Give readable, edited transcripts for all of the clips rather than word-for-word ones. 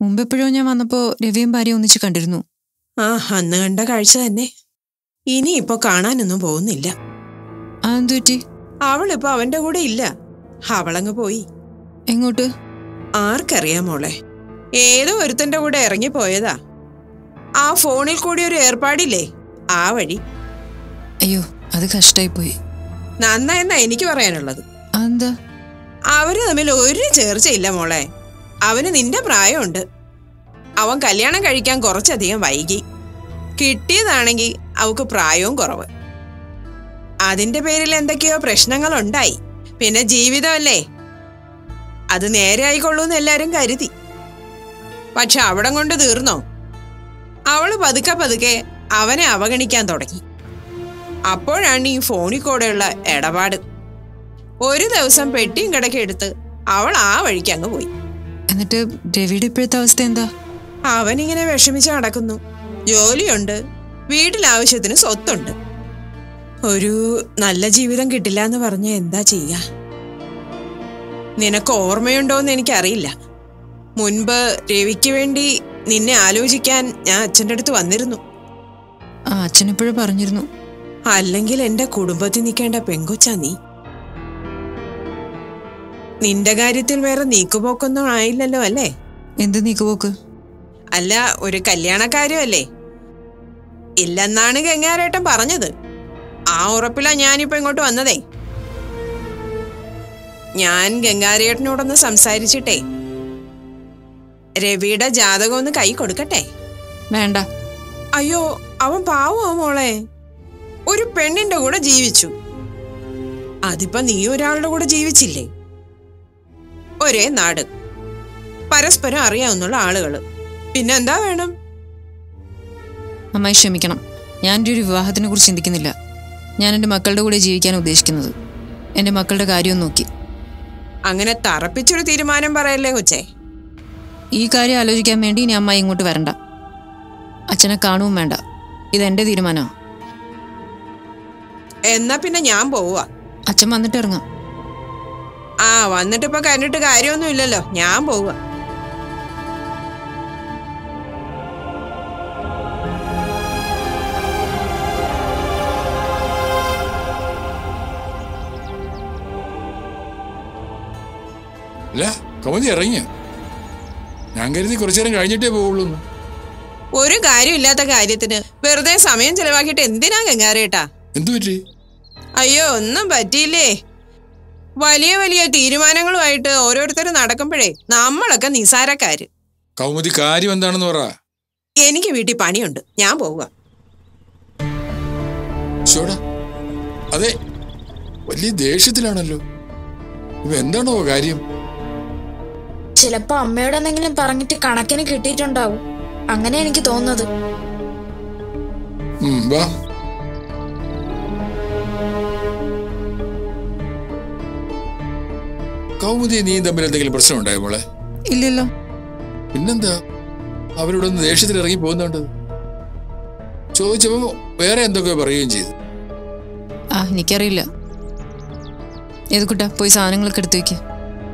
മുമ്പെപ്പോഴോ ഞാൻ വന്നപ്പോ രവിയും ഭാര്യ ഒന്നിച്ച് കണ്ടിരുന്നു. ആ, അന്ന് കണ്ട കാഴ്ച തന്നെ. ഇനി ഇപ്പൊ കാണാനൊന്നും പോകുന്നില്ല. അതെന്തു പറ്റി? അവളിപ്പോ അവന്റെ കൂടെ ഇല്ല. അവളങ്ങ് പോയി. എങ്ങോട്ട്? ആർക്കറിയാം മോളെ. ഏതോ ഒരുത്തന്റെ കൂടെ ഇറങ്ങിപ്പോയതാ. ആ ഫോണിൽ കൂടി ഒരു ഏർപ്പാടില്ലേ, ആ വഴി. അയ്യോ, അത് കഷ്ടായി പോയി. നന്നായെന്നാ എനിക്ക് പറയാനുള്ളത്. അതെന്താ? അവര് തമ്മിൽ ഒരു ചേർച്ചയില്ല മോളെ. അവന് നിന്റെ പ്രായമുണ്ട്. അവൻ കല്യാണം കഴിക്കാൻ കുറച്ചധികം വൈകി. കിട്ടിയതാണെങ്കിൽ അവക്ക് പ്രായവും കുറവ്. അതിന്റെ പേരിൽ എന്തൊക്കെയോ പ്രശ്നങ്ങളുണ്ടായി. പിന്നെ ജീവിതമല്ലേ, അത് നേരെ ആയിക്കൊള്ളൂന്ന് എല്ലാരും കരുതി. പക്ഷെ അവിടം കൊണ്ട് തീർന്നോ? അവള് പതുക്കെ പതുക്കെ അവനെ അവഗണിക്കാൻ തുടങ്ങി. അപ്പോഴാണ് ഈ ഫോണിൽ കൂടെയുള്ള ഇടപാട്. ഒരു ദിവസം പെട്ടിയും കിടക്കെടുത്ത് അവൾ ആ വഴിക്ക് അങ്ങ് പോയി. എന്നിട്ട് രവിയുടെ ഇപ്പോഴത്തെ അവസ്ഥ എന്താ? അവനിങ്ങനെ വിഷമിച്ച് നടക്കുന്നു. ജോലിയുണ്ട്, വീട്ടിലാവശ്യത്തിന് സ്വത്തുണ്ട്. ഒരു നല്ല ജീവിതം കിട്ടില്ല എന്ന് പറഞ്ഞ എന്താ ചെയ്യാ? നിനക്ക് ഓർമ്മയുണ്ടോന്ന് എനിക്കറിയില്ല. മുൻപ് രവിക്ക് വേണ്ടി നിന്നെ ആലോചിക്കാൻ ഞാൻ അച്ഛൻ്റെ അടുത്ത് വന്നിരുന്നു. ആ, അച്ഛനെപ്പോഴും പറഞ്ഞിരുന്നു. അല്ലെങ്കിൽ എന്റെ കുടുംബത്തിൽ നിൽക്കേണ്ട പെങ്കൊച്ചാ നീ. നിന്റെ കാര്യത്തിൽ വേറെ നീക്കുപോക്കൊന്നും ആയില്ലല്ലോ അല്ലേ? എന്ത് നീക്കുപോക്ക്? അല്ല, ഒരു കല്യാണക്കാര്യമല്ലേ? ഇല്ലെന്നാണ് ഗംഗാരേട്ടൻ പറഞ്ഞത്. ആ ഉറപ്പിലാ ഞാനിപ്പോ ഇങ്ങോട്ട് വന്നതേ. ഞാൻ ഗംഗാരേട്ടനോടൊന്ന് സംസാരിച്ചിട്ടേ രവിയുടെ ജാതകം ഒന്ന് കൈ കൊടുക്കട്ടെ? വേണ്ട. അയ്യോ, അവൻ പാവോ മോളെ. ഒരു പെണ്ണിന്റെ കൂടെ ജീവിച്ചു. അതിപ്പോ നീ ഒരാളുടെ കൂടെ ജീവിച്ചില്ലേ? ഒരേ നാട്, പരസ്പരം അറിയാവുന്ന ആളുകള്, പിന്നെന്താ വേണം? അമ്മായി ക്ഷമിക്കണം, ഞാൻ എൻ്റെ ഒരു വിവാഹത്തിനെ കുറിച്ച് ചിന്തിക്കുന്നില്ല. ഞാൻ എൻ്റെ മക്കളുടെ കൂടെ ജീവിക്കാൻ ഉദ്ദേശിക്കുന്നത്. എൻ്റെ മക്കളുടെ കാര്യം നോക്കി. അങ്ങനെ തറപ്പിച്ചൊരു തീരുമാനം പറയല്ലേ കൊച്ചേ. ഈ കാര്യം ആലോചിക്കാൻ വേണ്ടി ഇനി അമ്മായി ഇങ്ങോട്ട് വരണ്ട. അച്ഛനെ കാണുവും വേണ്ട. ഇതെന്റെ തീരുമാനമാണ്. എന്നാ പിന്നെ ഞാൻ പോവാ. അച്ഛൻ വന്നിട്ട് ഇറങ്ങാം. ആ, വന്നിട്ടിപ്പോ കണ്ടിട്ട് കാര്യമൊന്നും ഇല്ലല്ലോ. ഞാൻ പോവാ. അല്ല, കൗമുദി ഇറങ്ങിയ? ഞാൻ കരുതി കുറച്ചു നേരം കഴിഞ്ഞിട്ടേ പോവുള്ളൂ. ഒരു കാര്യമില്ലാത്ത കാര്യത്തിന് വെറുതെ സമയം ചെലവാക്കിയിട്ട് എന്തിനാ ഗംഗാരേട്ടാ? എന്തു പറ്റി? അയ്യോ, ഒന്നും പറ്റിയില്ലേ. വലിയ വലിയ തീരുമാനങ്ങളുമായിട്ട് ഓരോരുത്തരും നടക്കുമ്പോഴേ നമ്മളൊക്കെ നിസാരക്കാര്. കൗമുദി, കാര്യം എന്താണെന്ന് പറ. എനിക്ക് വീട്ടിൽ പണിയുണ്ട്, ഞാൻ പോവുക. അതെ, വലിയ ദേഷ്യത്തിലാണല്ലോ. ഇവ എന്താണോ കാര്യം? ചിലപ്പോ അമ്മയോട് എന്തെങ്കിലും പറഞ്ഞിട്ട് കണക്കിന് കിട്ടിയിട്ടുണ്ടാവും. അങ്ങനെ എനിക്ക് തോന്നുന്നത്. കൗമുദി, നീ തമ്മിൽ എന്തെങ്കിലും പ്രശ്നം ഉണ്ടായോ മോളെ? ഇല്ലല്ലോ. പിന്നെന്താ അവരോടൊന്ന് ദേഷ്യത്തിൽ ഇറങ്ങി പോകുന്നുണ്ട്? ചോദിച്ചപ്പോ വേറെ എന്തൊക്കെയോ പറയുകയും ചെയ്തു. എനിക്കറിയില്ല. ഏതുകുട്ടാ, പോയി സാധനങ്ങളൊക്കെ എടുത്തു വെക്ക്.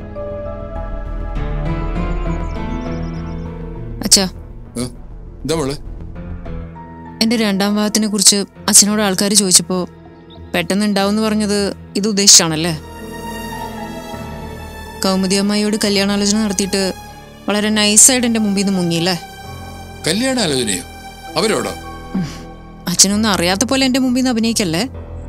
അച്ഛാ, എന്താ മോളെ? എന്റെ രണ്ടാം വിവാഹത്തിനെ കുറിച്ച് അച്ഛനോട് ആൾക്കാർ ചോദിച്ചപ്പോ പെട്ടെന്ന് ഉണ്ടാവും പറഞ്ഞത് ഇത് ഉദ്ദേശിച്ചാണല്ലേ? കൗമുദി അമ്മായിയോട് കല്യാണാലോചന നടത്തിയിട്ട് വളരെ നൈസായിട്ട് എന്റെ മുമ്പിൽ നിന്ന് മുങ്ങിയില്ലേ? കല്യാണാലോചനയോ? അവരോടോ? അച്ഛനൊന്നും അറിയാത്ത പോലെ എന്റെ മുമ്പിൽ നിന്ന് അഭിനയിക്കല്ലേ?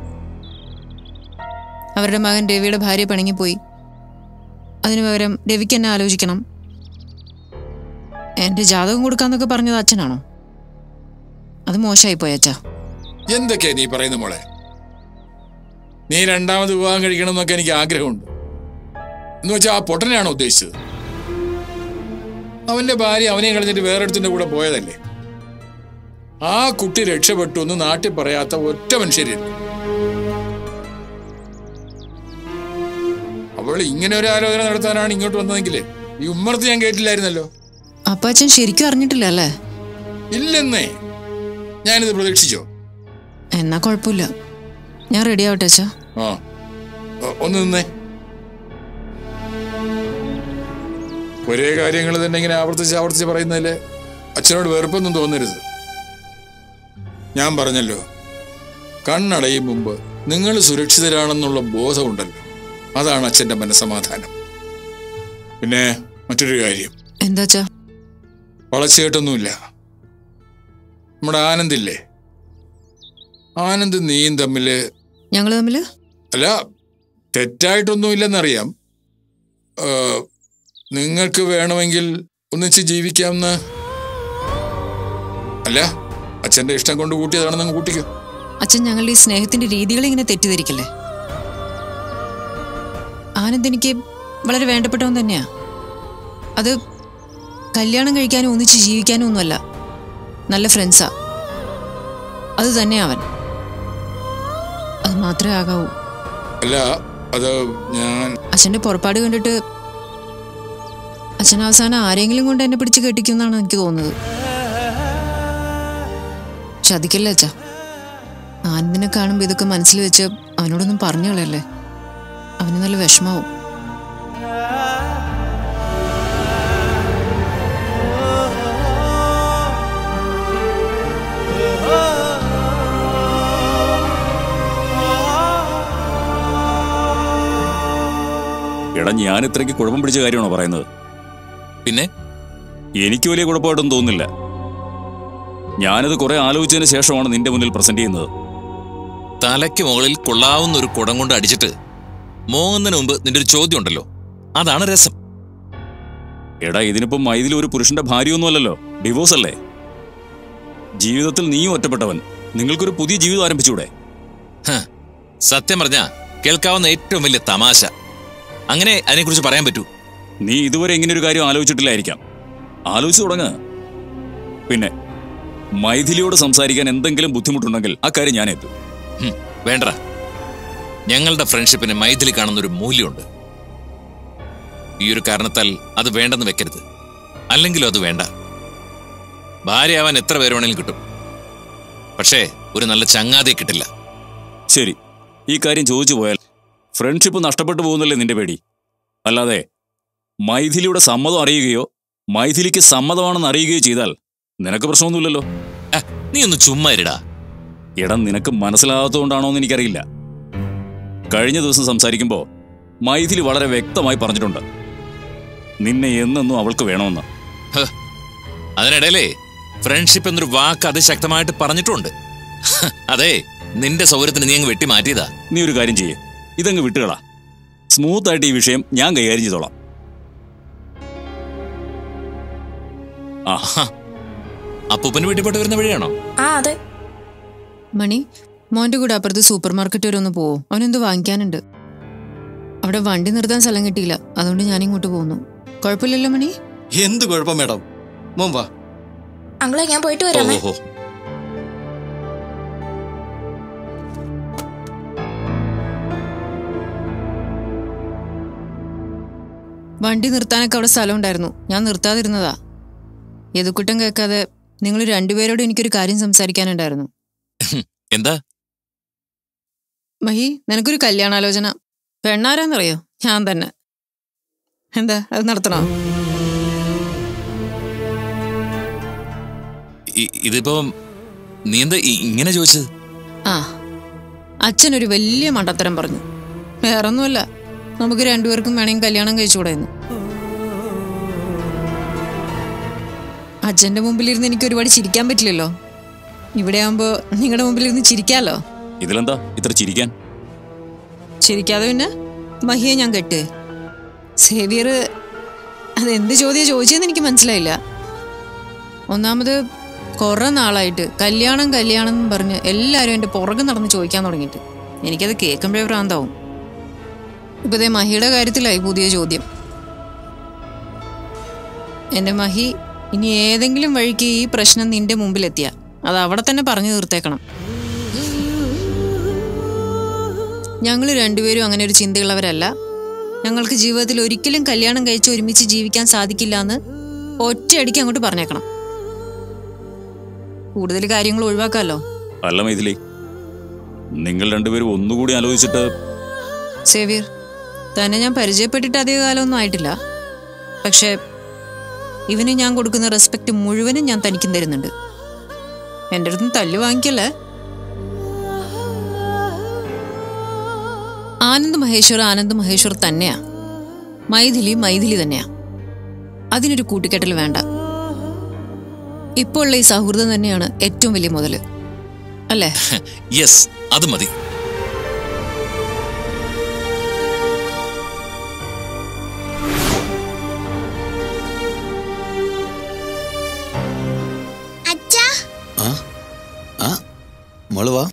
അവരുടെ മകൻ രവിയുടെ ഭാര്യ പിണങ്ങിപ്പോയി. അതിനു പകരം രവിക്ക് എന്നെ ആലോചിക്കണം. എന്റെ ജാതകം കൊടുക്കാന്നൊക്കെ പറഞ്ഞത് അച്ഛനാണോ? അത് മോശമായി പോയ അച്ഛാ. എന്തൊക്കെയാ നീ പറയുന്ന മോളെ? നീ രണ്ടാമത് വിവാഹം കഴിക്കണം എന്നൊക്കെ എനിക്ക് ആഗ്രഹമുണ്ട്. എന്ന് വെച്ചാൽ ആ പൊട്ടനെയാണോ ഉദ്ദേശിച്ചത്? അവന്റെ ഭാര്യ അവനെ കളഞ്ഞിട്ട് വേറെടുത്തിന്റെ കൂടെ പോയതല്ലേ? ആ കുട്ടി രക്ഷപ്പെട്ടു എന്ന് നാട്ടിൽ പറയാത്ത ഒറ്റ മനുഷ്യരില്ല. അവൾ ഇങ്ങനെ ഒരു ആലോചന നടത്താനാണ് ഇങ്ങോട്ട് വന്നതെങ്കിൽ ഈ ഉമ്മർത്ത് ഞാൻ കേട്ടില്ലായിരുന്നല്ലോ. അപ്പൊ അച്ഛൻ ശരിക്കും അറിഞ്ഞിട്ടില്ല അല്ലേ? ഇല്ലെന്നേ. ഞാനിത് പ്രതീക്ഷിച്ചോ? എന്നാ കുഴപ്പമില്ല, ഞാൻ റെഡി ആവട്ടെ അച്ഛാ. ഒന്ന് നിന്നേ. ഒരേ കാര്യങ്ങൾ തന്നെ ഇങ്ങനെ ആവർത്തിച്ച് പറയുന്നതിൽ അച്ഛനോട് വെറുപ്പൊന്നും തോന്നരുത്. ഞാൻ പറഞ്ഞല്ലോ, കണ്ണടയും മുമ്പ് നിങ്ങൾ സുരക്ഷിതരാണെന്നുള്ള ബോധമുണ്ടല്ലോ, അതാണ് അച്ഛന്റെ മനസ്സമാധാനം. പിന്നെ മറ്റൊരു കാര്യം. എന്താച്ചാ? വളച്ചേട്ടൊന്നുമില്ല. നമ്മുടെ ആനന്ദില്ലേ, ആനന്ദ് നീയും തമ്മില് ഞങ്ങള് തമ്മില് അല്ല, തെറ്റായിട്ടൊന്നുമില്ലെന്നറിയാം. നിങ്ങൾക്ക് വേണമെങ്കിൽ ഒന്നിച്ച് ജീവിക്കാമെന്ന്. അല്ല, അച്ഛന്റെ ഇഷ്ടം കൊണ്ട് കൂട്ടിയതാണെന്ന് കൂട്ടിക്കോ. അച്ഛൻ ഞങ്ങളുടെ ഈ സ്നേഹത്തിന്റെ രീതികൾ ഇങ്ങനെ തെറ്റിദ്ധരിക്കല്ലേ? ആനന്ദ് എനിക്ക് വളരെ വേണ്ടപ്പെട്ടവൻ തന്നെയാ. അത് കല്യാണം കഴിക്കാനും ഒന്നിച്ച് ജീവിക്കാനും ഒന്നുമല്ല, നല്ല ഫ്രണ്ട്സാ. അത് തന്നെയാ അവൻ. അത് മാത്രമേ ആകാവൂ. അല്ല, അത് ഞാൻ അച്ഛന്റെ പുറപ്പാട് കണ്ടിട്ട് അച്ഛൻ അവസാനം ആരെങ്കിലും കൊണ്ട് എന്നെ പിടിച്ച് കെട്ടിക്കുമെന്നാണ് എനിക്ക് തോന്നുന്നത്. ചതിക്കല്ലേ അച്ഛാ? ആനന്ദിനെ കാണുമ്പോൾ ഇതൊക്കെ മനസ്സിൽ വെച്ച് അവനോടൊന്നും പറഞ്ഞു കളയല്ലേ, അവന് നല്ല വിഷമാവും. എടാ, ഞാൻ ഇത്രയ്ക്ക് കുഴപ്പം പിടിച്ച കാര്യമാണോ പറയുന്നത്? പിന്നെ എനിക്ക് വലിയ കുഴപ്പമായിട്ടൊന്നും തോന്നുന്നില്ല. ഞാനത് കുറെ ആലോചിച്ചതിന് ശേഷമാണ് നിന്റെ മുന്നിൽ പ്രസന്റ് ചെയ്യുന്നത്. തലയ്ക്ക് മുകളിൽ കൊള്ളാവുന്ന ഒരു കുടം കൊണ്ട് അടിച്ചിട്ട് മോങ്ങുന്നതിന് മുമ്പ് നിന്റെ ഒരു ചോദ്യം ഉണ്ടല്ലോ, അതാണ് രസം. എടാ, ഇതിനിപ്പം മൈഥിലി ഒരു പുരുഷന്റെ ഭാര്യയൊന്നുമല്ലല്ലോ, ഡിവോഴ്സ് അല്ലേ. ജീവിതത്തിൽ നീയും ഒറ്റപ്പെട്ടവൻ, നിങ്ങൾക്കൊരു പുതിയ ജീവിതം ആരംഭിച്ചൂടെ? സത്യം പറഞ്ഞാ കേൾക്കാവുന്ന ഏറ്റവും വലിയ തമാശ. അങ്ങനെ അതിനെക്കുറിച്ച് പറയാൻ പറ്റൂ? നീ ഇതുവരെ ഇങ്ങനൊരു കാര്യം ആലോചിച്ചിട്ടില്ലായിരിക്കാം. ആലോചിച്ചു തുടങ്ങ. പിന്നെ മൈഥിലിയോട് സംസാരിക്കാൻ എന്തെങ്കിലും ബുദ്ധിമുട്ടുണ്ടെങ്കിൽ ആ കാര്യം ഞാൻ എത്തും. വേണ്ട, ഞങ്ങളുടെ ഫ്രണ്ട്ഷിപ്പിന് മൈഥിലി കാണുന്നൊരു മൂല്യമുണ്ട്. ഈ ഒരു കാരണത്താൽ അത് വേണ്ടെന്ന് വെക്കരുത്. അല്ലെങ്കിലും അത് വേണ്ട. ഭാര്യയാവാൻ എത്ര പേര് വേണമെങ്കിലും കിട്ടും, പക്ഷേ ഒരു നല്ല ചങ്ങാതിയെ കിട്ടില്ല. ശരി, ഈ കാര്യം ചോദിച്ചു പോയാൽ ഫ്രണ്ട്ഷിപ്പ് നഷ്ടപ്പെട്ടു പോകുന്നല്ലേ നിന്റെ പേടി? അല്ലാതെ മൈഥിലിയുടെ സമ്മതം അറിയുകയോ മൈഥിലിക്ക് സമ്മതമാണെന്ന് അറിയുകയോ ചെയ്താൽ നിനക്ക് പ്രശ്നമൊന്നുമില്ലല്ലോ. നീ ഒന്ന് ചുമ്മാ ഇരിടാ. ഇടം നിനക്ക് മനസ്സിലാകാത്തതുകൊണ്ടാണോ എന്ന് എനിക്കറിയില്ല. കഴിഞ്ഞ ദിവസം സംസാരിക്കുമ്പോൾ മൈഥിലി വളരെ വ്യക്തമായി പറഞ്ഞിട്ടുണ്ട്, നിന്നെ എന്നെന്നും അവൾക്ക് വേണമെന്ന്. അതിനിടയിലേ ഫ്രണ്ട്ഷിപ്പ് എന്നൊരു വാക്ക് അതിശക്തമായിട്ട് പറഞ്ഞിട്ടുണ്ട്. അതെ, നിന്റെ സൗകര്യത്തിന് നീ അങ്ങ് വെട്ടി മാറ്റിയതാ. നീ ഒരു കാര്യം ചെയ്യേ, ഇതങ്ങ് വിട്ടുകളാ. സ്മൂത്തായിട്ട് ഈ വിഷയം ഞാൻ കൈകാര്യം ചെയ്തോളാം. അപ്പൂപ്പന് വീട്ടിൽപ്പെട്ട് വരുന്ന വഴിയാണോ? അതെ. മണി, മോന്റെ കൂടെ അപ്പുറത്ത് സൂപ്പർ മാർക്കറ്റ് വരെ ഒന്ന് പോവോ? അവനെന്ത് വാങ്ങിക്കാനുണ്ട്. അവിടെ വണ്ടി നിർത്താൻ സ്ഥലം കിട്ടിയില്ല, അതുകൊണ്ട് ഞാനിങ്ങോട്ട് പോകുന്നു. കുഴപ്പമില്ലല്ലോ മണി? എന്ത് കുഴപ്പം മേഡം, മോൻ വാ. അങ്ങളെ ഞാൻ പോയിട്ട് വരാമേ. വണ്ടി നിർത്താനൊക്കെ അവിടെ സ്ഥലം ഉണ്ടായിരുന്നു, ഞാൻ നിർത്താതിരുന്നതാ. യദുക്കുട്ടൻ കേൾക്കാതെ നിങ്ങൾ രണ്ടുപേരോട് എനിക്കൊരു കാര്യം സംസാരിക്കാനുണ്ടായിരുന്നു. എന്താ? മഹി, നിനക്കൊരു കല്യാണാലോചന. പെണ്ണാരാന്നറിയോ? ഞാൻ തന്നെ. എന്താ, അത് നടത്തണോ? ഇതിപ്പോ നീ എന്താ ഇങ്ങനെ ചോദിച്ചത്? അച്ഛനൊരു വലിയ മണ്ടത്തരം പറഞ്ഞു. വേറൊന്നുമല്ല, നമുക്ക് രണ്ടുപേർക്കും വേണമെങ്കിൽ കല്യാണം കഴിച്ചുകൂടെ എന്ന്. അച്ഛന്റെ മുമ്പിലിരുന്ന് എനിക്ക് ഒരുപാട് ചിരിക്കാൻ പറ്റില്ലല്ലോ. ഇവിടെ ആവുമ്പോ നിങ്ങളുടെ മുമ്പിലിരുന്ന് ചിരിക്കാലോ. ഇതിലെന്താ ഇത്ര ചിരിക്കാൻ? ചിരിക്കാതെ പിന്നെ മഹിയെ ഞാൻ കെട്ട്. സേവിയർ അതെന്ത് ചോദ്യം ചോദിച്ചതെന്ന് എനിക്ക് മനസ്സിലായില്ല. ഒന്നാമത് കുറെ നാളായിട്ട് കല്യാണം കല്യാണം എന്ന് പറഞ്ഞ് എല്ലാവരും എൻ്റെ പുറകെ നടന്ന് ചോദിക്കാൻ തുടങ്ങിയിട്ട് എനിക്കത് കേൾക്കുമ്പോഴേ ഭ്രാന്താവും. ഇപ്പൊ ദേ മഹിയുടെ കാര്യത്തിലായി പുതിയ ചോദ്യം. എൻ്റെ മഹി, ഇനി ഏതെങ്കിലും വഴിക്ക് ഈ പ്രശ്നം നിന്റെ മുമ്പിലെത്തിയ അത് അവിടെ തന്നെ പറഞ്ഞു തീർത്തേക്കണം. ഞങ്ങൾ രണ്ടുപേരും അങ്ങനെ ഒരു ചിന്തയുള്ളവരല്ല. ഞങ്ങൾക്ക് ജീവിതത്തിൽ ഒരിക്കലും കല്യാണം കഴിച്ച് ഒരുമിച്ച് ജീവിക്കാൻ സാധിക്കില്ല എന്ന് ഒറ്റയടിക്ക് അങ്ങോട്ട് പറഞ്ഞേക്കണം. കൂടുതൽ കാര്യങ്ങൾ ഒഴിവാക്കാമല്ലോ. അല്ല മൈഥിലി, നിങ്ങൾ രണ്ടുപേരും ഒന്നുകൂടി ആലോചിച്ചിട്ട്. സേവിയർ, തന്നെ ഞാൻ പരിചയപ്പെട്ടിട്ട് അധിക കാലമൊന്നും ആയിട്ടില്ല. പക്ഷെ ഇവന് ഞാൻ കൊടുക്കുന്ന റെസ്പെക്ട് മുഴുവനും ഞാൻ തനിക്കും തരുന്നുണ്ട്. എൻ്റെ അടുത്ത് തല്ല് വാങ്ങിക്കല്ലേ. ആനന്ദ് മഹേശ്വർ തന്നെയാ. മൈഥിലി തന്നെയാ. അതിനൊരു കൂട്ടിക്കെട്ടൽ വേണ്ട. ഇപ്പോൾ ഉള്ള ഈ സൗഹൃദം തന്നെയാണ് ഏറ്റവും വലിയ മുതല്, അല്ലേ? യെസ്, അത് മതി. മോള് വാ.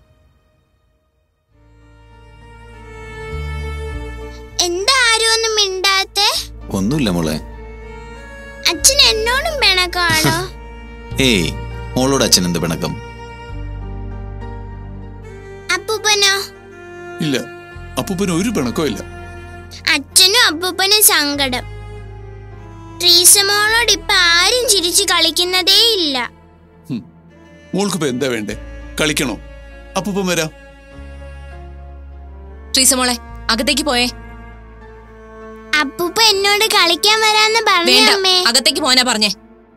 എന്താ ആരും ഒന്നും മിണ്ടാത്തെ? ഒന്നുമില്ല മോളെ. അച്ഛൻ എന്നോടും പിണക്കാണോ? ഏയ്, മോളോട് അച്ഛൻ എന്ത് പിണക്കം? അപ്പൂപ്പനോ? ഇല്ല, അപ്പൂപ്പന് ഒരു പിണക്കവും ഇല്ല. അച്ഛനും അപ്പൂപ്പനും സങ്കടം. ട്രീസമോളോട് ഇപ്പൊ ആരും ചിരിച്ചു കളിക്കുന്നതേ ഇല്ല. മോൾക്കിപ്പോ എന്താ വേണ്ടേ? കളിക്കണോ? അപ്പൂപ്പൻ വരാം. ട്രീസമോളെ, അകത്തേക്ക് പോയേ. അപ്പൂപ്പ എന്നോട് കളിക്കാൻ വരാന്ന് പറഞ്ഞേ. അകത്തേക്ക് പോനാ പറഞ്ഞേ.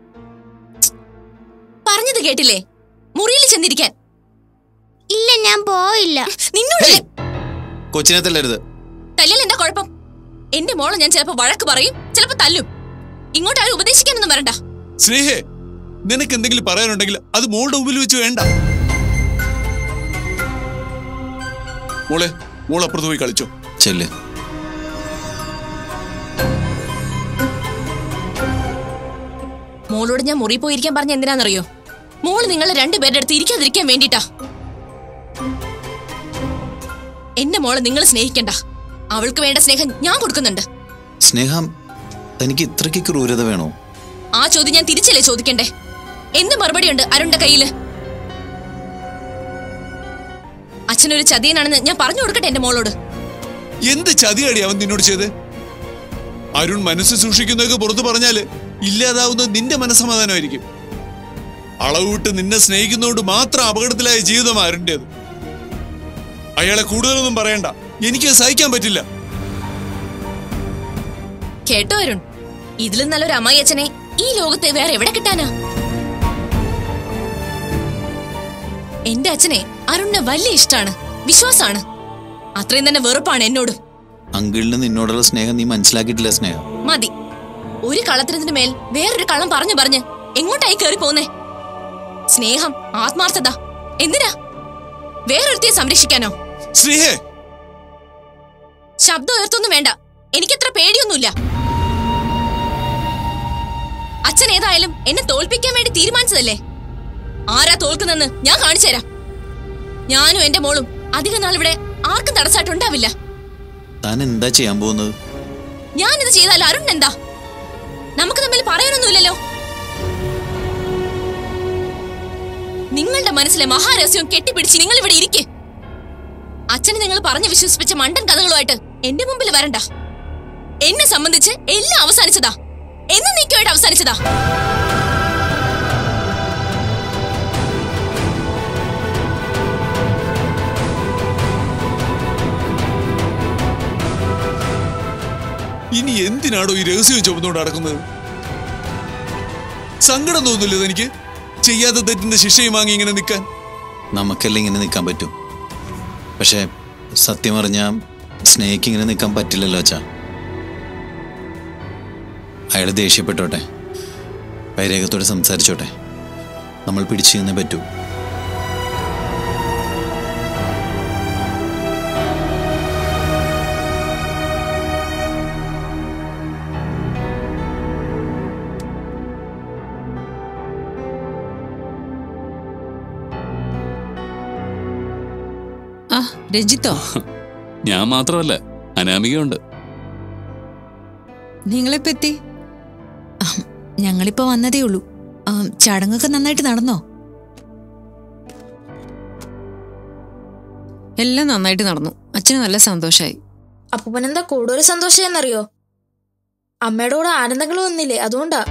പറഞ്ഞത് കേട്ടില്ലേ? മുറിയിൽ ചെന്നിരിക്കാൻ. ഇല്ല, ഞാൻ പോയില്ല. നിന്നോട് കൊച്ചിനെ തല്ലരുത്. തല്ലിയാൽ എന്താ കുഴപ്പം? എന്റെ മോളെ ഞാൻ ചിലപ്പോ വഴക്ക് പറയും, ചിലപ്പോ തല്ലും. ഇങ്ങോട്ട് ആരും ഉപദേശിക്കാനൊന്നും വരണ്ട. സ്നേഹേ, നിനക്ക് എന്തെങ്കിലും പറയാനുണ്ടെങ്കിൽ അത് മോളുടെ മുമ്പിൽ വെച്ച് വേണ്ട. മോൾ അപ്പുറത്ത് പോയി കളിച്ചോ. ചെല്ല്. മോളോട് ഞാൻ മുറി പോയിരിക്കാൻ പറഞ്ഞ എന്തിനാണെന്നറിയോ? മോള് നിങ്ങളെ രണ്ടുപേരുടെ അടുത്ത് ഇരിക്കാതിരിക്കാൻ വേണ്ടിട്ടാ. എന്റെ മോളെ നിങ്ങൾ സ്നേഹിക്കണ്ട. അവൾക്ക് വേണ്ട സ്നേഹം ഞാൻ കൊടുക്കുന്നുണ്ട്. സ്നേഹം, തനിക്ക് ഇത്രയ്ക്ക് ക്രൂരത വേണോ? ആ ചോദ്യം ഞാൻ തിരിച്ചല്ലേ ചോദിക്കണ്ടേ? എന്ത് മറുപടിയുണ്ട് അരുണിന്റെ കയ്യില്? അച്ഛനൊരു ചതിയനാണെന്ന് ഞാൻ പറഞ്ഞു കൊടുക്കട്ടെ എന്റെ മോളോട്? എന്ത് ചതിയാടി അവൻ നിന്നോട് ചെയ്ത്? അരുൺ മനസ്സ് സൂക്ഷിക്കുന്നതൊക്കെ പുറത്തു പറഞ്ഞാല് ഇല്ലാതാവുന്നത് നിന്റെ മനസ്സമാധാനമായിരിക്കും. അളവ് വിട്ട് നിന്നെ സ്നേഹിക്കുന്നതുകൊണ്ട് മാത്രം അപകടത്തിലായ ജീവിതമാണ് അരുണിന്റേത്. അയാളെ കൂടുതലൊന്നും പറയണ്ട, എനിക്കത് സഹിക്കാൻ പറ്റില്ല. കേട്ടോ അരുൺ, ഇതിലും നല്ലൊരു അമ്മായി അച്ഛനെ ഈ ലോകത്ത് വേറെ എവിടെ കിട്ടാനാ? എന്റെ അച്ഛനെ അരുണിനെ വലിയ ഇഷ്ടാണ്, വിശ്വാസാണ്. അത്രയും തന്നെ വെറുപ്പാണ് എന്നോടും. അങ്കിളിന് നിന്നോടുള്ള സ്നേഹം നീ മനസ്സിലാക്കിയിട്ടില്ല. സ്നേഹം മതി. ഒരു കള്ളത്തിനു മേൽ വേറൊരു കള്ളം പറഞ്ഞ് എങ്ങോട്ടായി കേറി പോന്നേ? സ്നേഹം, ആത്മാർത്ഥത എന്തിനാ? വേറൊരുത്തിയെ സംരക്ഷിക്കാനോ? സ്നേഹേ, ശബ്ദം ഉയർത്തൊന്നും വേണ്ട. എനിക്കത്ര പേടിയൊന്നുമില്ല. അച്ഛൻ ഏതായാലും എന്നെ തോൽപ്പിക്കാൻ വേണ്ടി തീരുമാനിച്ചതല്ലേ? ആരാ തോൽക്കുന്നെന്ന് ഞാൻ കാണിച്ചു തരാം. ഞാനും എന്റെ മോളും അധിക നാൾ ഇവിടെ ആർക്കും തടസ്സമായിട്ടുണ്ടാവില്ല. താൻ എന്താ ചെയ്യാൻ പോകുന്നത്? ഞാനിത് ചെയ്താൽ അരുൺ എന്താ? നമുക്ക് തമ്മിൽ പറയാനൊന്നുമില്ലല്ലോ. നിങ്ങളുടെ മനസ്സിലെ മഹാരഹസ്യവും കെട്ടിപ്പിടിച്ച് നിങ്ങൾ ഇവിടെ ഇരിക്കേ. അച്ഛനെ നിങ്ങൾ പറഞ്ഞു വിശ്വസിപ്പിച്ച മണ്ടൻ കഥകളുമായിട്ട് എന്റെ മുമ്പിൽ വരണ്ട. എന്നെ സംബന്ധിച്ച് എല്ലാം അവസാനിച്ചതാ. എന്ന് നീക്കുമായിട്ട് അവസാനിച്ചതാ. ഇനി എന്തിനാടോ ഈ രഹസ്യം ചുമന്നുകൊണ്ട് നടക്കുന്നത്? സങ്കടം തോന്നില്ലേ തനിക്ക്? ചെയ്യാത്ത തെറ്റിന്റെ ശിക്ഷയും വാങ്ങി ഇങ്ങനെ നിൽക്കാൻ? നമുക്കെല്ലാം ഇങ്ങനെ നിൽക്കാൻ പറ്റും. പക്ഷെ സത്യം പറഞ്ഞാൽ സ്നേഹിക്ക് ഇങ്ങനെ നിൽക്കാൻ പറ്റില്ലല്ലോ അച്ഛാ. അയാൾ ദേഷ്യപ്പെട്ടോട്ടെ, വൈരാഗ്യത്തോടെ സംസാരിച്ചോട്ടെ. നമ്മൾ പിടിച്ചു നിന്നേ പറ്റൂ. രഞ്ജിത്തോ? ഞാൻ മാത്രമല്ല, അനാമികയുണ്ട്. നിങ്ങളെപ്പറ്റി? ഞങ്ങളിപ്പോ വന്നതേ ഉള്ളൂ. ചടങ്ങൊക്കെ നന്നായിട്ട് നടന്നോ? എല്ലാം നന്നായിട്ട് നടന്നു. അച്ഛന് നല്ല സന്തോഷായി. അപ്പൂപ്പനെന്താ കൂടുതൽ സന്തോഷമെന്നറിയോ? അമ്മയുടെ കൂടെ ആനന്ദങ്ങൾ വന്നില്ലേ, അതുകൊണ്ടാ.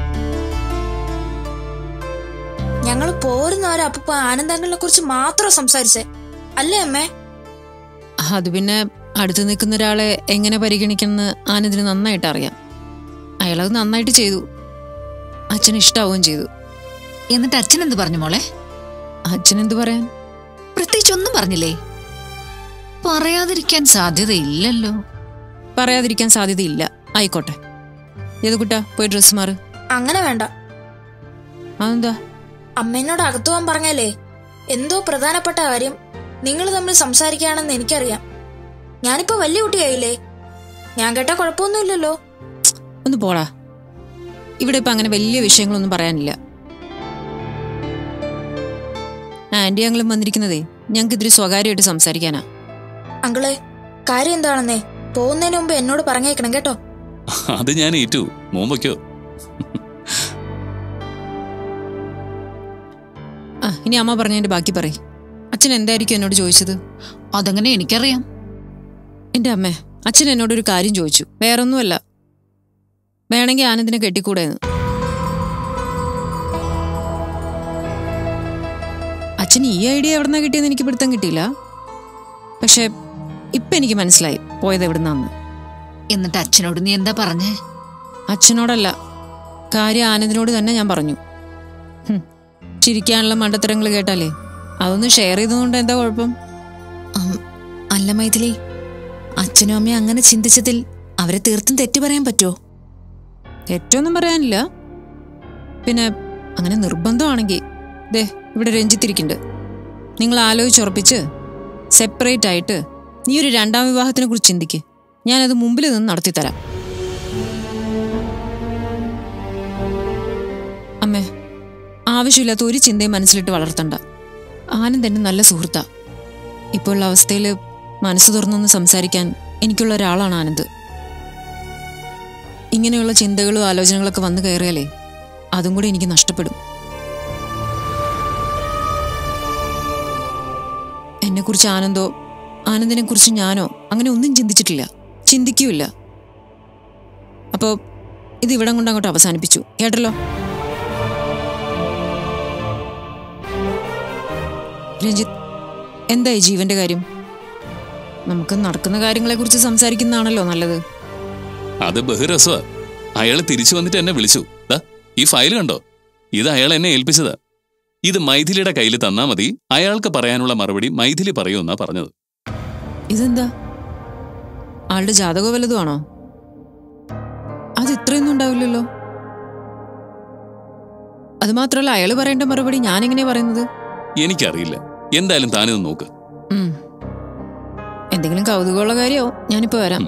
ഞങ്ങൾ പോരുന്നവരെ അപ്പൂപ്പ ആനന്ദങ്ങളെ കുറിച്ച് മാത്രം സംസാരിച്ചേ, അല്ലേ അമ്മേ? അത് പിന്നെ അടുത്ത് നിൽക്കുന്ന ഒരാളെ എങ്ങനെ പരിഗണിക്കണമെന്ന് ആനന്ദിന് നന്നായിട്ട് അറിയാം. അയാളത് നന്നായിട്ട് ചെയ്തു. അച്ഛന് ഇഷ്ടാവുകയും ചെയ്തു. എന്നിട്ട് അച്ഛൻ എന്ത് പറഞ്ഞു മോളെ? അച്ഛൻ എന്ത് പറയാൻ? പ്രത്യേകിച്ച് ഒന്നും പറഞ്ഞില്ലേ? പറയാതിരിക്കാൻ സാധ്യതയില്ലല്ലോ. പറയാതിരിക്കാൻ സാധ്യതയില്ല. ആയിക്കോട്ടെ. യദുകുട്ടാ, പോയി ഡ്രസ് മാറ്. അങ്ങനെ വേണ്ട. അതെന്താ? അമ്മേനോട് അകത്തു പോകാൻ പറഞ്ഞാലേ എന്തോ പ്രധാനപ്പെട്ട കാര്യം നിങ്ങൾ തമ്മിൽ സംസാരിക്കുകയാണെന്ന് എനിക്കറിയാം. ഞാനിപ്പോ വലിയ കുട്ടിയായില്ലേ, ഞാൻ കേട്ടാ കുഴപ്പമൊന്നുമില്ലല്ലോ. ഒന്ന് പോടാ. ഇവിടെ ഇപ്പൊ അങ്ങനെ വലിയ വിഷയങ്ങളൊന്നും പറയാനില്ല. ആന്റി അങ്ങളും വന്നിരിക്കുന്നതേ ഞങ്ങൾക്ക് ഇത്തിരി സ്വകാര്യമായിട്ട് സംസാരിക്കാനാ. അങ്കിളെ, കാര്യം എന്താണെന്നേ പോകുന്നതിന് മുമ്പ് എന്നോട് പറഞ്ഞേക്കണം കേട്ടോ. അത് ഞാൻ ഏറ്റു. മോൻ വയ്ക്കോ. ഇനി അമ്മ പറഞ്ഞതിന്റെ ബാക്കി പറയ്. അച്ഛൻ എന്തായിരിക്കും എന്നോട് ചോദിച്ചത്? അതെങ്ങനെ എനിക്കറിയാം? എന്റെ അമ്മേ, അച്ഛൻ എന്നോടൊരു കാര്യം ചോദിച്ചു. വേറൊന്നുമല്ല, വേണമെങ്കിൽ ആനന്ദിനെ കെട്ടിക്കൂടെന്ന്. അച്ഛൻ ഈ ഐഡിയ എവിടുന്നാ കിട്ടിയെന്ന് എനിക്ക് പിടുത്തം കിട്ടിയില്ല. പക്ഷെ ഇപ്പൊ എനിക്ക് മനസ്സിലായി പോയത് എവിടുന്നാന്ന്. എന്നിട്ട് അച്ഛനോട് നീ എന്താ പറഞ്ഞേ? അച്ഛനോടല്ല, കാര്യം ആനന്ദിനോട് തന്നെ ഞാൻ പറഞ്ഞു. ചിരിക്കാനുള്ള മണ്ടത്തരങ്ങൾ കേട്ടാലേ അതൊന്ന് ഷെയർ ചെയ്തുകൊണ്ട് എന്താ കുഴപ്പം? അല്ല മൈഥിലി, അച്ഛനും അമ്മയും അങ്ങനെ ചിന്തിച്ചതിൽ അവരെ തീർത്തും തെറ്റു പറയാൻ പറ്റുമോ? തെറ്റൊന്നും പറയാനില്ല. പിന്നെ അങ്ങനെ നിർബന്ധമാണെങ്കിൽ ദേ ഇവിടെ രഞ്ജിത്തിരിക്കുന്നുണ്ട്. നിങ്ങൾ ആലോചിച്ചുറപ്പിച്ച് സെപ്പറേറ്റ് ആയിട്ട് നീ ഒരു രണ്ടാം വിവാഹത്തിനെ കുറിച്ച് ചിന്തിക്ക്. ഞാനത് മുമ്പിൽ നിന്ന് നടത്തിത്തരാം. അമ്മേ, ആവശ്യമില്ലാത്ത ഒരു ചിന്തയും മനസ്സിലിട്ട് വളർത്തണ്ട. ആനന്ദ് എൻ്റെ നല്ല സുഹൃത്താ. ഇപ്പോഴുള്ള അവസ്ഥയിൽ മനസ്സ് തുറന്നൊന്ന് സംസാരിക്കാൻ എനിക്കുള്ള ഒരാളാണ് ആനന്ദ്. ഇങ്ങനെയുള്ള ചിന്തകളും ആലോചനകളൊക്കെ വന്നു കയറിയാലേ അതും കൂടെ എനിക്ക് നഷ്ടപ്പെടും. എന്നെക്കുറിച്ച് ആനന്ദോ ആനന്ദിനെ കുറിച്ച് ഞാനോ അങ്ങനെ ഒന്നും ചിന്തിച്ചിട്ടില്ല, ചിന്തിക്കൂല. അപ്പോ ഇത് ഇവിടം കൊണ്ട് അങ്ങോട്ട് അവസാനിപ്പിച്ചു, കേട്ടല്ലോ? രഞ്ജിത്ത്, എന്തായി ജീവന്റെ കാര്യം? നമുക്ക് നടക്കുന്ന കാര്യങ്ങളെ കുറിച്ച് സംസാരിക്കുന്നതാണല്ലോ നല്ലത്. അത് ബഹുരസമാ. അയാള് തിരിച്ചു വന്നിട്ട് എന്നെ വിളിച്ചു. ഈ ഫയൽ കണ്ടോ? ഇത് അയാൾ എന്നെ ഏൽപ്പിച്ചതാ. ഇത് മൈഥിലിയുടെ കയ്യിൽ തന്നാ മതി, അയാൾക്ക് പറയാനുള്ള മറുപടി മൈഥിലി പറയുമെന്നാ പറഞ്ഞത്. ഇതെന്താ, ആളുടെ ജാതകം വല്ലതുമാണോ? അത് ഇത്രയൊന്നും ഉണ്ടാവില്ലല്ലോ. അത് മാത്രമല്ല, അയാള് പറയേണ്ട മറുപടി ഞാൻ എങ്ങനെയാ പറയുന്നത്? എനിക്കറിയില്ല. എന്തായാലും താനിത് നോക്ക്. എന്തെങ്കിലും കൗതുകമുള്ള കാര്യമോ? ഞാനിപ്പോ വരാം.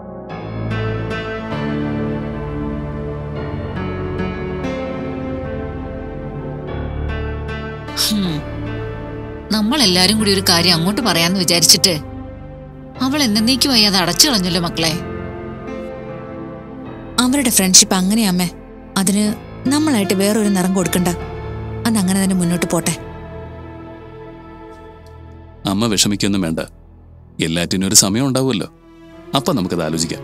നമ്മളെല്ലാരും കൂടി ഒരു കാര്യം അങ്ങോട്ട് പറയാന്ന് വിചാരിച്ചിട്ട് അവൾ എന്നേക്കുമായി അത് അടച്ചു കളഞ്ഞല്ലോ മക്കളെ. അവരുടെ ഫ്രണ്ട്ഷിപ്പ് അങ്ങനെയമ്മേ, അതിന് നമ്മളായിട്ട് വേറൊരു നിറം കൊടുക്കണ്ട. അതങ്ങനെ തന്നെ മുന്നോട്ട് പോട്ടെ. അമ്മ വിഷമിക്കൊന്നും വേണ്ട. എല്ലാറ്റിനും ഒരു സമയം ഉണ്ടാവുമല്ലോ. അപ്പൊ നമുക്കത് ആലോചിക്കാം.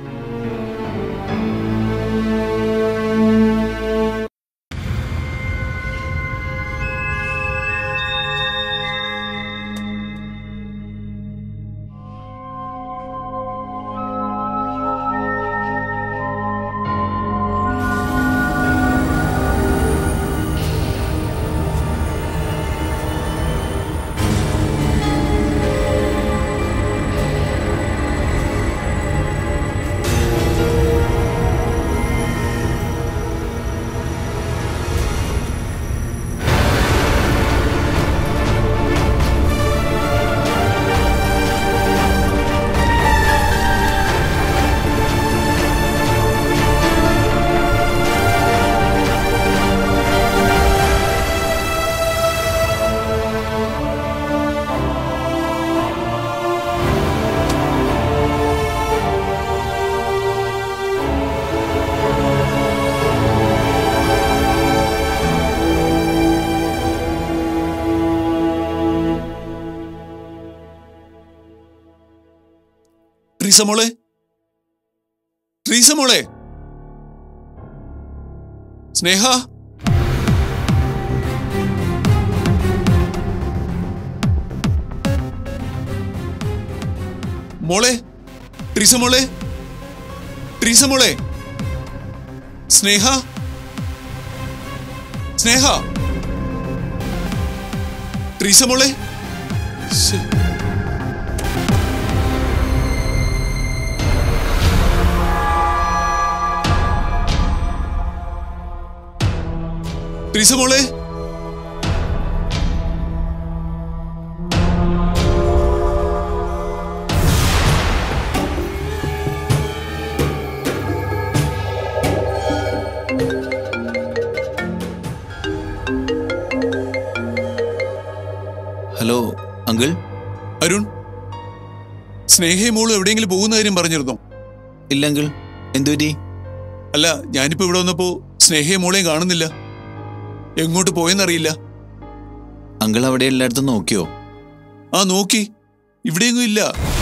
ട്രീസമോളെ, ട്രീസമോളെ, സ്നേഹ, മോളെ, ട്രീസമോളെ, ട്രീസമോളെ, സ്നേഹ, സ്നേഹ, ട്രീസ മോളെ. ശ്ശെ. ട്രീസ മോളെ. Hello uncle. അരുൺ, സ്നേഹയും മോളും എവിടെയെങ്കിലും പോകുന്ന കാര്യം പറഞ്ഞിരുന്നോ? ഇല്ല അങ്കിൾ, എന്തുപറ്റി? അല്ല, ഞാനിപ്പോ ഇവിടെ വന്നപ്പോ സ്നേഹയും മോളെയും കാണുന്നില്ല. എങ്ങോട്ട് പോയെന്നറിയില്ല. അങ്കിൾ അവിടെ എല്ലായിടത്തും നോക്കിയോ? ആ, നോക്കി. ഇവിടെയെങ്ങും ഇല്ല.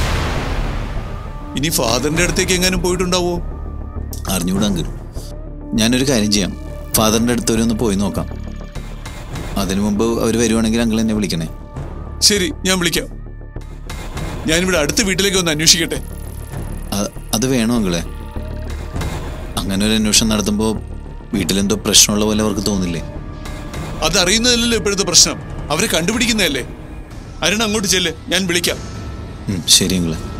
ഇനി ഫാദറിന്റെ അടുത്തേക്ക് എങ്ങാനും പോയിട്ടുണ്ടാവോ? അറിഞ്ഞൂടാ അങ്കിൾ. ഞാനൊരു കാര്യം ചെയ്യാം, ഫാദറിന്റെ അടുത്ത് വരെ ഒന്ന് പോയി നോക്കാം. അതിനു മുമ്പ് അവർ വരുവാണെങ്കിൽ അങ്കിൾ എന്നെ വിളിക്കണേ. ശരി, ഞാൻ വിളിക്കാം. ഞാനിവിടെ അടുത്ത വീട്ടിലേക്ക് ഒന്ന് അന്വേഷിക്കട്ടെ. അത് വേണോ അങ്കിളെ? അങ്ങനെ ഒരു അന്വേഷണം നടത്തുമ്പോൾ വീട്ടിലെന്തോ പ്രശ്നമുള്ള പോലെ അവർക്ക് തോന്നില്ലേ? അതറിയുന്നതല്ലല്ലോ ഇപ്പോഴത്തെ പ്രശ്നം. അവരെ കണ്ടുപിടിക്കുന്നതല്ലേ. അരുൺ അങ്ങോട്ട് ചെല്ല്, ഞാൻ വിളിക്കാം. ശരി അങ്കിളെ.